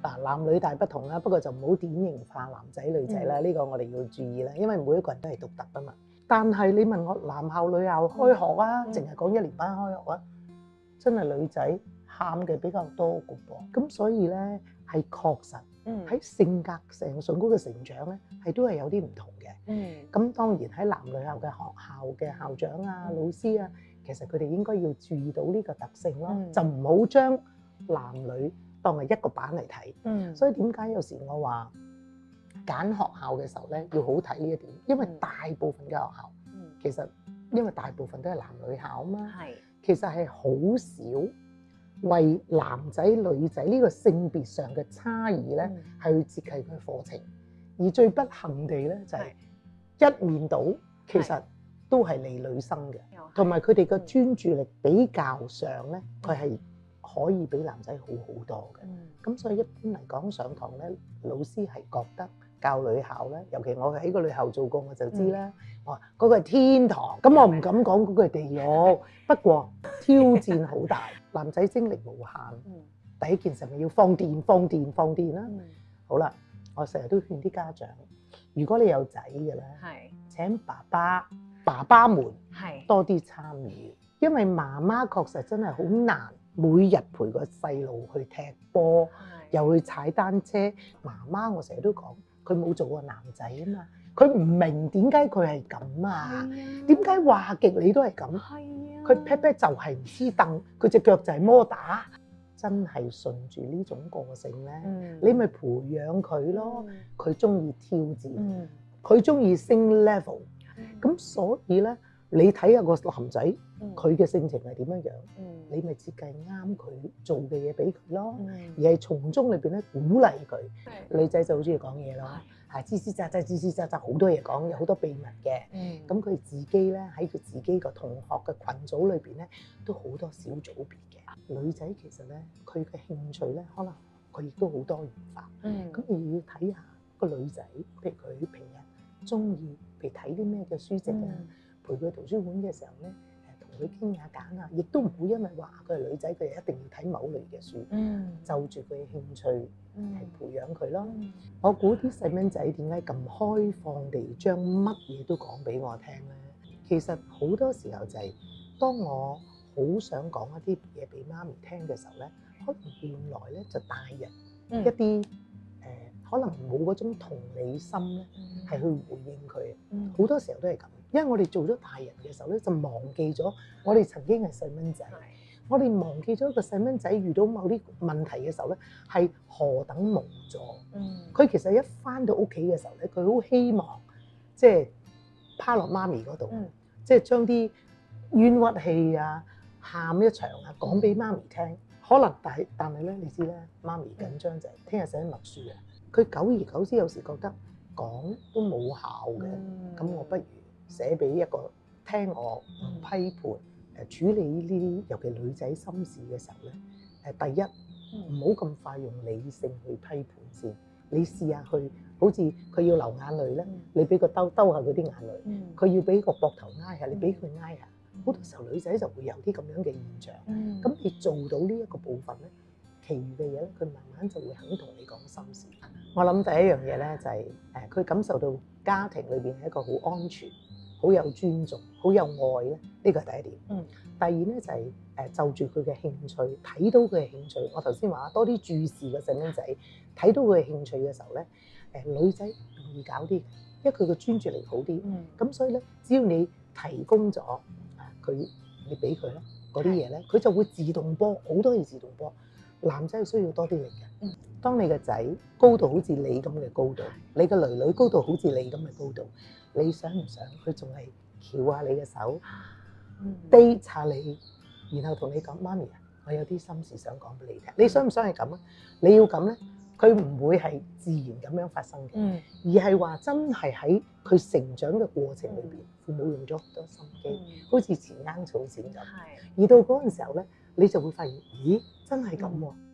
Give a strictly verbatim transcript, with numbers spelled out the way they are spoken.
嗱，男女大不同啦，不過就唔好典型化男仔女仔啦，呢個我哋要注意啦，因為每一個人都係獨特啊嘛。但係你問我男校女校開學啊，淨係講一年班開學啊，真係女仔喊嘅比較多嘅噃。咁所以咧係確實喺性格上上高嘅成長咧係都係有啲唔同嘅。嗯，咁當然喺男女校嘅學校嘅校長啊、老師啊，其實佢哋應該要注意到呢個特性咯，就唔好將男女當係一個版嚟睇。嗯，所以點解有時我話揀學校嘅時候咧要好睇呢一點，因為大部分嘅學校，嗯，其實因為大部分都係男女校啊嘛，係，其實係好少為男仔女仔呢個性別上嘅差異咧係去設計佢嘅課程，而最不幸地咧就係一面倒，其實都係利女生嘅，同埋佢哋嘅專注力比較上咧，佢係可以比男仔好好多嘅。咁、嗯、所以一般嚟講上堂咧，老師係覺得教女校咧，尤其我喺個女校做過，我就知啦。嗯、我話嗰個係天堂，咁我唔敢講嗰個係地獄。不過挑戰好大，男仔精力無限。嗯、第一件事咪要放電、放電、放電啦。嗯、好啦，我成日都勸啲家長，如果你有仔嘅咧，係請爸爸、爸爸們係多啲參與，因為媽媽確實真係好難。每日陪個細路去踢波，又去踩單車。媽媽我成日都講，佢冇做過男仔啊嘛，佢唔明點解佢係咁啊？點解話極你都係咁？佢 pat pat 就係唔知凳，佢隻腳就係摩打。真係順住呢種個性咧，嗯、你咪培養佢咯。佢中意挑戰，佢中意升 level。咁、嗯、所以咧。你睇下個男仔，佢嘅性情係點樣樣，嗯、你咪設計啱佢做嘅嘢俾佢咯，嗯、而係從中裏邊咧鼓勵佢。的女仔就好中意講嘢咯，係吱吱喳喳、吱吱喳喳好多嘢講，有好多秘密嘅。咁佢、嗯、自己咧喺佢自己個同學嘅群組裏邊咧，都好多小組別嘅。女仔其實咧，佢嘅興趣咧，可能佢亦都好多元化。咁你要睇下個女仔，譬如佢平日中意，譬如睇啲咩嘅書籍啊。嗯陪佢圖書館嘅時候咧，誒同佢傾下揀下，亦都唔會因為話佢係女仔，佢一定要睇某類嘅書，嗯、就住佢嘅興趣係、嗯、培養佢咯。嗯、我估啲細蚊仔點解咁開放地將乜嘢都講俾我聽咧？其實好多時候就係、是、當我好想講一啲嘢俾媽咪聽嘅時候咧，可能換來咧就大人一啲誒、呃，可能冇嗰種同理心咧，係去回應佢。好、嗯、多時候都係咁。因為我哋做咗大人嘅時候咧，就忘記咗我哋曾經係細蚊仔。的我哋忘記咗一個細蚊仔遇到某啲問題嘅時候咧，係何等無助。佢、嗯、其實一返到屋企嘅時候咧，佢好希望即係趴落媽咪嗰度，嗯、即係將啲冤屈氣啊、喊一場啊講俾媽咪聽。可能但係但係咧，你知咧，媽咪緊張就係聽日寫默書啊。佢久而久之有時覺得講都冇效嘅，咁、嗯、我不如寫俾一個聽我唔批判誒、嗯、處理呢啲尤其女仔心事嘅時候咧，誒第一唔好咁快用理性去批判先，你試下去好似佢要流眼淚咧，嗯、你俾佢兜兜下佢啲眼淚，佢、嗯、要俾個膊頭挨下，你俾佢挨下，好、嗯、多時候女仔就會有啲咁樣嘅現象。咁、嗯、你做到呢一個部分咧，其餘嘅嘢咧，佢慢慢就會肯同你講心事。我諗第一樣嘢咧就係誒佢感受到家庭裏邊係一個好安全。好有尊重，好有愛咧，呢個係第一點。嗯。第二咧就係、是、誒就住佢嘅興趣，睇到佢嘅興趣。我頭先話多啲注視個細蚊仔，睇到佢嘅興趣嘅時候咧，誒、呃、女仔容易搞啲，因為佢嘅專注力好啲。嗯。咁所以咧，只要你提供咗啊佢，你俾佢咧嗰啲嘢咧，佢就會自動波，好多嘢自動波。男仔係需要多啲力嘅。嗯。當你個仔高度好似你咁嘅高度，你個囡囡高度好似你咁嘅高度。你想唔想佢仲係翹下你嘅手，低下你，然後同你講媽咪啊，我有啲心事想講俾你聽。你想唔想係咁啊？你要咁咧，佢唔會係自然咁樣發生嘅，嗯、而係話真係喺佢成長嘅過程裏邊，父母用咗好多心機，嗯、好似錢罌儲錢咁。而到嗰陣時候咧，你就會發現，咦，真係咁喎。